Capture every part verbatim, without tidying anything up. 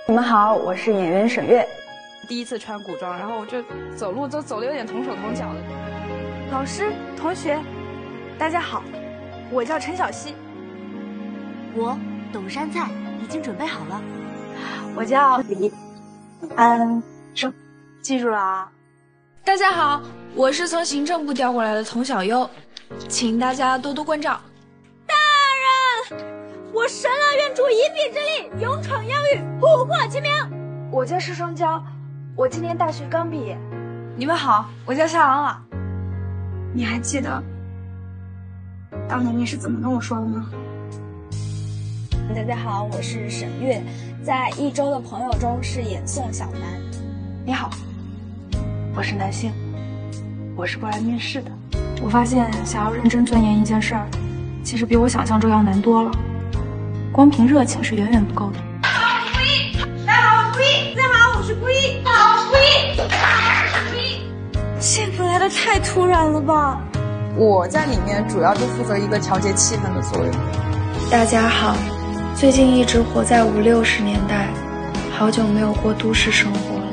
你们好，我是演员沈月。 第一次穿古装，然后我就走路都走得有点同手同脚的。 老师、同学，大家好，我叫陈小希。 我董杉菜，已经准备好了。 我叫李安生，记住了啊。 大家好，我是从行政部调过来的童小优，请大家多多关照。 大人，我神乐愿助一臂之力，勇闯疆域，捕获秦明。我叫施双娇，我今年大学刚毕业。 你们好，我叫夏朗朗。 你还记得当年你是怎么跟我说的吗？ 大家好，我是沈月，在一周的朋友中饰演宋小南。 你好，我是南星，我是过来面试的。我发现想要认真钻研一件事儿，其实比我想象中要难多了。光凭热情是远远不够的。 大家好，我是顾一。大家好，我是顾一。大家好，我是顾一。大家好，我是顾一。 幸福来的太突然了吧！ 我在里面主要就负责一个调节气氛的作用。 大家好，最近一直活在五六十年代，好久没有过都市生活了。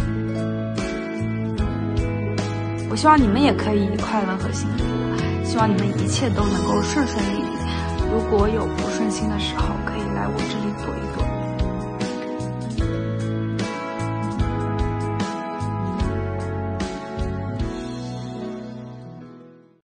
我希望你们也可以快乐和幸福，希望你们一切都能够顺顺利利。如果有不顺心的时候，